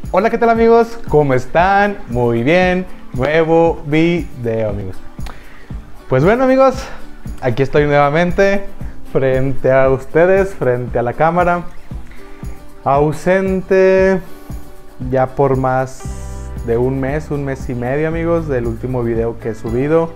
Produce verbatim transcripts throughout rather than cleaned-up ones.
Hola, ¿qué tal amigos? ¿Cómo están? Muy bien, nuevo video amigos. Pues bueno amigos, aquí estoy nuevamente frente a ustedes, frente a la cámara. Ausente ya por más de un mes, un mes y medio amigos del último video que he subido.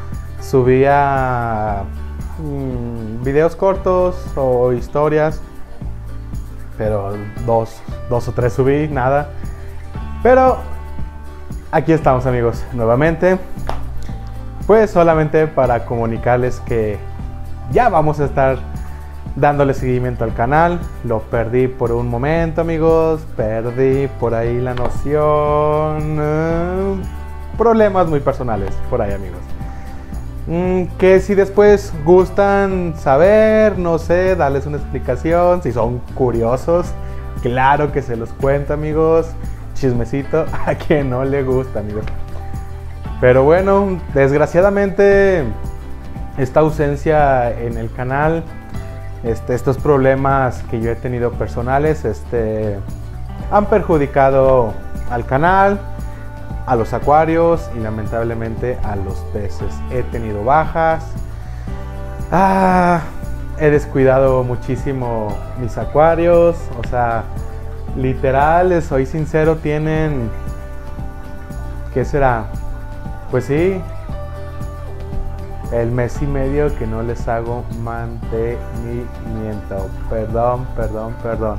Subía mmm, videos cortos o historias, pero dos, dos o tres subí, nada. Pero aquí estamos amigos, nuevamente. Pues solamente para comunicarles que ya vamos a estar dándole seguimiento al canal. Lo perdí por un momento amigos, perdí por ahí la noción. eh, Problemas muy personales por ahí amigos. Mm, que si después gustan saber, no sé, darles una explicación, si son curiosos, claro que se los cuento amigos. Chismecito a quien no le gusta amigos. Pero bueno, desgraciadamente esta ausencia en el canal, este, estos problemas que yo he tenido personales, este, han perjudicado al canal, a los acuarios y lamentablemente a los peces. He tenido bajas, ah, he descuidado muchísimo mis acuarios, o sea, literal, les soy sincero, tienen, ¿qué será? Pues sí, el mes y medio que no les hago mantenimiento. Perdón, perdón, perdón.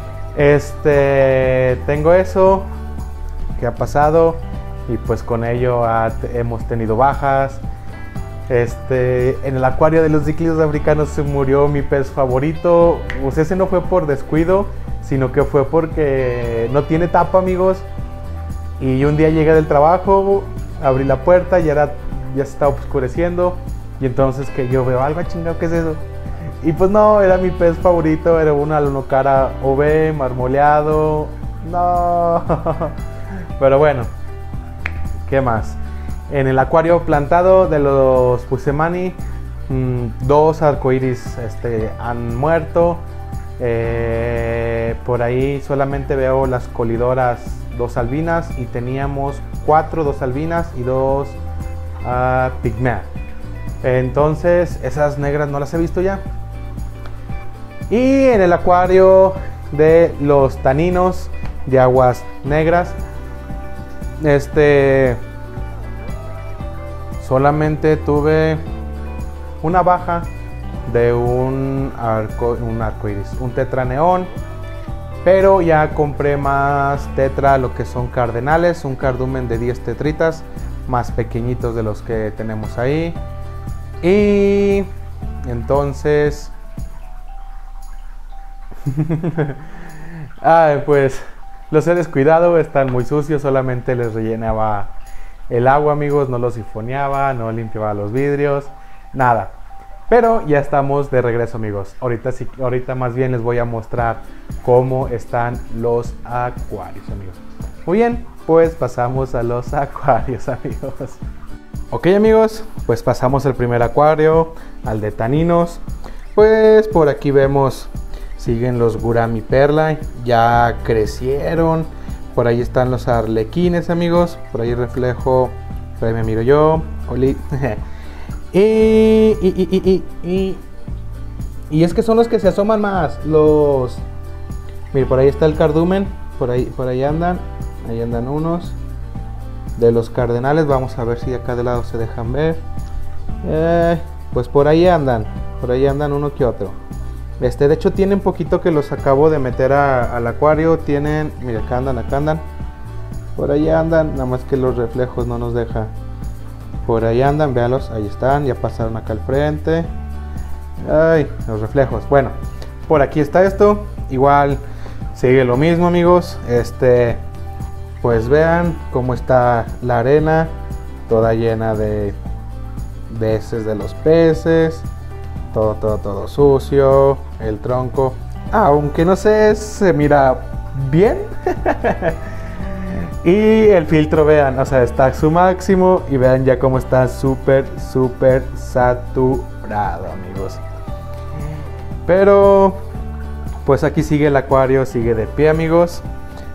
Este, tengo eso que ha pasado y pues con ello ha, hemos tenido bajas. Este, en el acuario de los díclidos africanos se murió mi pez favorito. Pues ese no fue por descuido, sino que fue porque no tiene tapa amigos. Y un día llegué del trabajo, abrí la puerta y era, ya se estaba oscureciendo. Y entonces que yo veo algo, chingado, ¿qué es eso? Y pues no, era mi pez favorito, era un alonocara ove marmoleado. No. Pero bueno, ¿qué más? En el acuario plantado de los Pusemani, mmm, dos arcoíris este, han muerto. Eh, por ahí solamente veo las colidoras, dos albinas, y teníamos cuatro, dos albinas y dos uh, pigmea. Entonces esas negras no las he visto ya. Y en el acuario de los taninos de aguas negras, este, solamente tuve una baja de un arco, un arco iris, un tetra neón, pero ya compré más tetra, lo que son cardenales, un cardumen de diez tetritas, más pequeñitos de los que tenemos ahí. Y entonces ah, pues los he descuidado, están muy sucios, solamente les rellenaba el agua amigos, no los sifoneaba, no limpiaba los vidrios, nada. Pero ya estamos de regreso amigos. Ahorita, sí, ahorita más bien les voy a mostrar cómo están los acuarios amigos. Muy bien, pues pasamos a los acuarios amigos. Ok amigos, pues pasamos al primer acuario, al de taninos. Pues por aquí vemos, siguen los Gurami Perla, ya crecieron. Por ahí están los arlequines amigos, por ahí reflejo, por ahí me miro yo, oli. Y, y, y, y, y, y, y es que son los que se asoman más, los... Mire, por ahí está el cardumen, por ahí, por ahí andan, ahí andan unos. De los cardenales, vamos a ver si acá de lado se dejan ver. Eh, pues por ahí andan, por ahí andan uno que otro. Este, de hecho tienen poquito que los acabo de meter a, al acuario, tienen... Mira, acá andan, acá andan. Por ahí andan, nada más que los reflejos no nos deja. Por ahí andan, véanlos, ahí están, ya pasaron acá al frente. Ay, los reflejos. Bueno, por aquí está esto. Igual sigue lo mismo amigos. Este, pues vean cómo está la arena, toda llena de, de heces de los peces. Todo, todo, todo sucio. El tronco, aunque no sé, se mira bien. Y el filtro, vean, o sea, está a su máximo. Y vean ya cómo está súper, súper saturado, amigos. Pero pues aquí sigue el acuario, sigue de pie, amigos.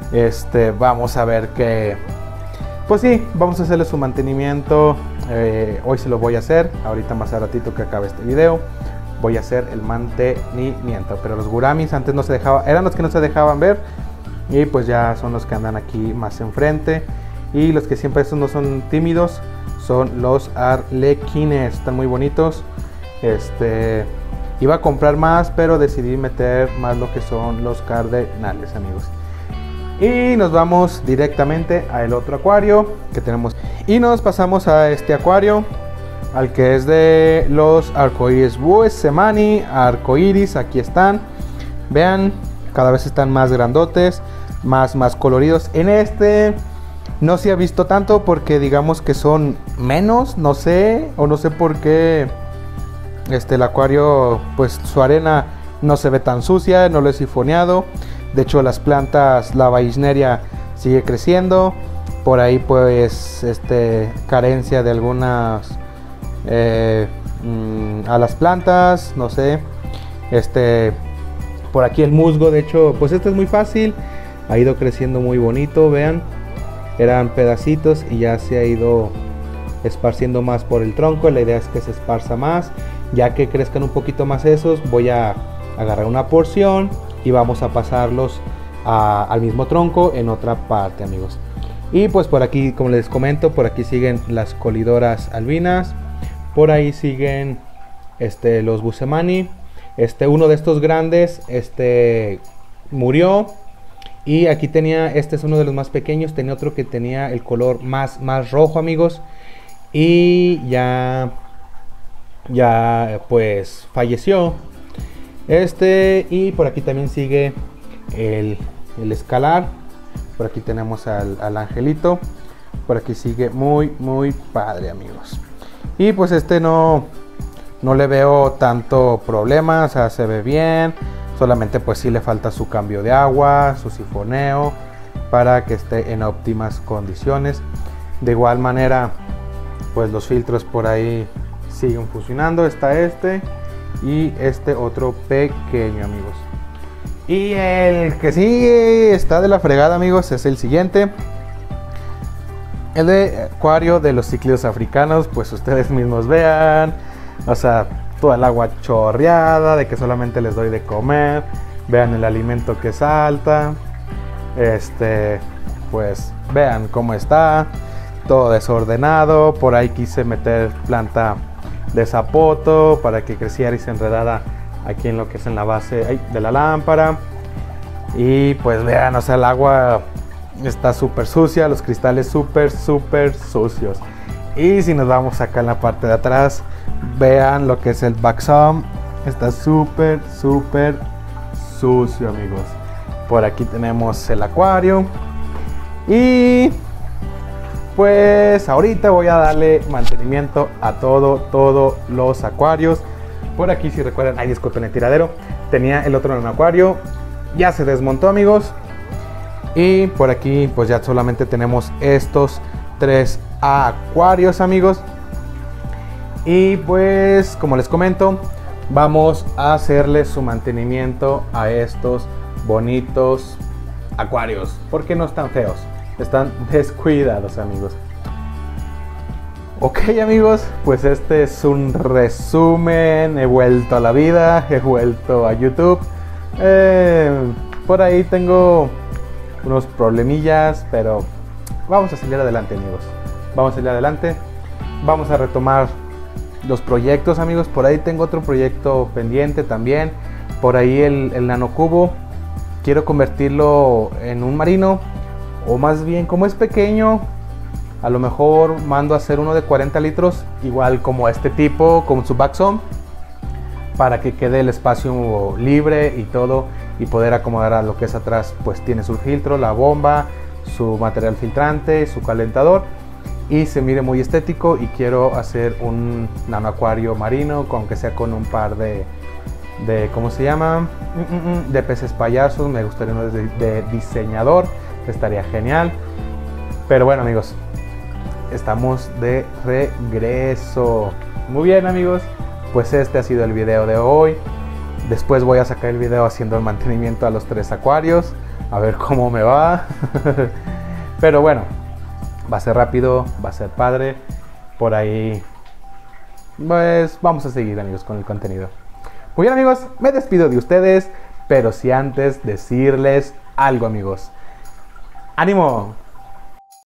Este, vamos a ver que, pues sí, vamos a hacerle su mantenimiento. Eh, hoy se lo voy a hacer, ahorita más a ratito que acabe este video voy a hacer el mantenimiento. Pero los guramis antes no se dejaban, eran los que no se dejaban ver, y pues ya son los que andan aquí más enfrente. Y los que siempre estos no son tímidos son los arlequines, están muy bonitos. Este, iba a comprar más, pero decidí meter más lo que son los cardenales, amigos. Y nos vamos directamente al otro acuario que tenemos. Y nos pasamos a este acuario, al que es de los arcoíris Busemani, arcoíris. Aquí están. Vean, cada vez están más grandotes, más, más coloridos. En este no se ha visto tanto porque digamos que son menos, no sé, o no sé por qué. Este, el acuario, pues su arena no se ve tan sucia, no lo he sifoneado. De hecho, las plantas, la Vallisneria sigue creciendo. Por ahí pues este, carencia de algunas eh, mmm, a las plantas, no sé. Este, por aquí el musgo, de hecho, pues este es muy fácil. Ha ido creciendo muy bonito, vean. Eran pedacitos y ya se ha ido esparciendo más por el tronco. La idea es que se esparza más. Ya que crezcan un poquito más esos, voy a agarrar una porción y vamos a pasarlos a, al mismo tronco en otra parte, amigos. Y pues por aquí, como les comento, por aquí siguen las colidoras albinas. Por ahí siguen este, los Busemani. Este, uno de estos grandes este, murió. Y aquí tenía, este es uno de los más pequeños. Tenía otro que tenía el color más, más rojo, amigos. Y ya, ya pues falleció. Este, y por aquí también sigue el, el escalar. Por aquí tenemos al, al angelito. Por aquí sigue muy, muy padre, amigos. Y pues este no, no le veo tanto problema. O sea, se ve bien. Solamente pues sí le falta su cambio de agua, su sifoneo, para que esté en óptimas condiciones. De igual manera, pues los filtros por ahí siguen funcionando. Está este y este otro pequeño, amigos. Y el que sigue está de la fregada, amigos, es el siguiente. El de acuario de los cíclidos africanos. Pues ustedes mismos vean. O sea, toda el agua chorreada, de que solamente les doy de comer. Vean el alimento que salta. Este, pues vean cómo está. Todo desordenado. Por ahí quise meter planta de zapoto para que creciera y se enredara aquí en lo que es en la base ay, de la lámpara. Y pues vean, o sea, el agua está súper sucia, los cristales súper súper sucios. Y si nos vamos acá en la parte de atrás, vean lo que es el backsum, está súper súper sucio, amigos. Por aquí tenemos el acuario. Y pues ahorita voy a darle mantenimiento a todo, todos los acuarios. Por aquí, si recuerdan, ay, disculpen el tiradero, tenía el otro en un acuario, ya se desmontó, amigos. Y por aquí pues ya solamente tenemos estos tres acuarios, amigos. Y pues como les comento, vamos a hacerle su mantenimiento a estos bonitos acuarios, porque no están feos, están descuidados, amigos. Ok, amigos, pues este es un resumen. He vuelto a la vida, he vuelto a YouTube. eh, Por ahí tengo unos problemillas, pero vamos a salir adelante, amigos. Vamos a salir adelante. Vamos a retomar los proyectos, amigos. Por ahí tengo otro proyecto pendiente también. Por ahí el, el nanocubo, quiero convertirlo en un marino, o más bien, como es pequeño, a lo mejor mando a hacer uno de cuarenta litros, igual como este tipo, con su backsum, para que quede el espacio libre y todo, y poder acomodar a lo que es atrás. Pues tiene su filtro, la bomba, su material filtrante, su calentador, y se mire muy estético. Y quiero hacer un nano acuario marino, aunque sea con un par de, de ¿cómo se llama? De peces payasos. Me gustaría uno de, de diseñador, estaría genial. Pero bueno, amigos, estamos de regreso. Muy bien, amigos, pues este ha sido el video de hoy. Después voy a sacar el video haciendo el mantenimiento a los tres acuarios. A ver cómo me va. Pero bueno, va a ser rápido, va a ser padre. Por ahí, pues vamos a seguir, amigos, con el contenido. Muy bien, amigos, me despido de ustedes, pero si antes decirles algo, amigos. ¡Ánimo!